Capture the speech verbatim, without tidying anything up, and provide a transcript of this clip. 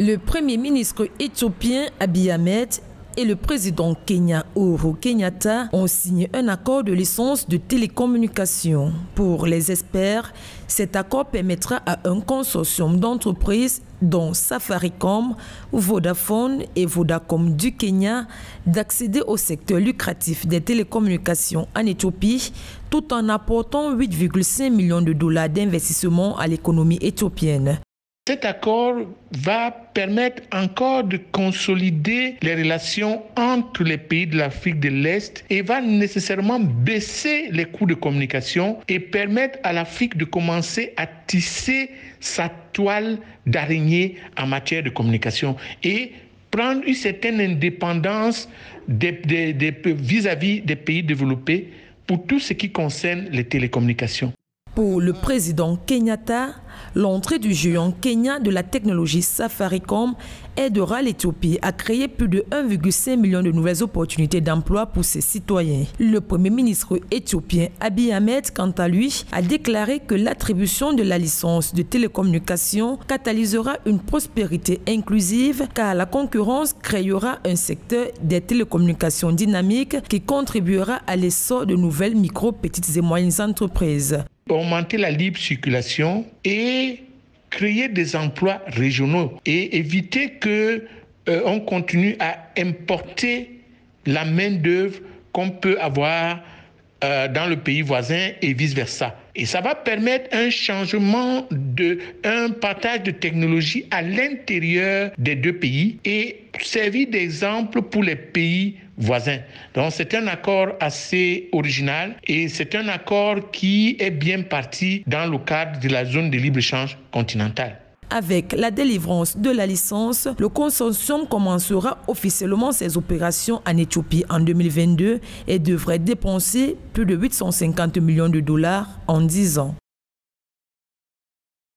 Le Premier ministre éthiopien Abiy Ahmed et le président Kenya Uhuru Kenyatta ont signé un accord de licence de télécommunications. Pour les experts, cet accord permettra à un consortium d'entreprises dont Safaricom, Vodafone et Vodacom du Kenya d'accéder au secteur lucratif des télécommunications en Éthiopie tout en apportant huit virgule cinq millions de dollars d'investissement à l'économie éthiopienne. Cet accord va permettre encore de consolider les relations entre les pays de l'Afrique de l'Est et va nécessairement baisser les coûts de communication et permettre à l'Afrique de commencer à tisser sa toile d'araignée en matière de communication et prendre une certaine indépendance des, des, des, vis-à-vis des pays développés pour tout ce qui concerne les télécommunications. Pour le président Kenyatta, l'entrée du géant Kenya de la technologie Safaricom aidera l'Éthiopie à créer plus de un virgule cinq million de nouvelles opportunités d'emploi pour ses citoyens. Le Premier ministre éthiopien Abiy Ahmed, quant à lui, a déclaré que l'attribution de la licence de télécommunication catalysera une prospérité inclusive car la concurrence créera un secteur des télécommunications dynamique qui contribuera à l'essor de nouvelles micro, petites et moyennes entreprises. Augmenter la libre circulation et créer des emplois régionaux et éviter que euh, on continue à importer la main-d'œuvre qu'on peut avoir euh, dans le pays voisin et vice-versa. Et ça va permettre un changement, de, un partage de technologies à l'intérieur des deux pays et servir d'exemple pour les pays voisins. Donc c'est un accord assez original et c'est un accord qui est bien parti dans le cadre de la zone de libre-échange continentale. Avec la délivrance de la licence, le consortium commencera officiellement ses opérations en Éthiopie en deux mille vingt-deux et devrait dépenser plus de huit cent cinquante millions de dollars en dix ans.